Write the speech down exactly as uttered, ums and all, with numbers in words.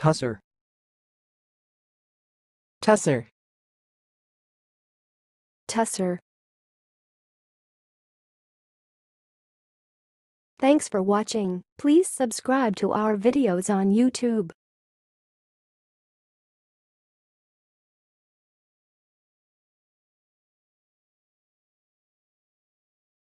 tussar, tussar, tussar. Thanks for watching. Please subscribe to our videos on YouTube.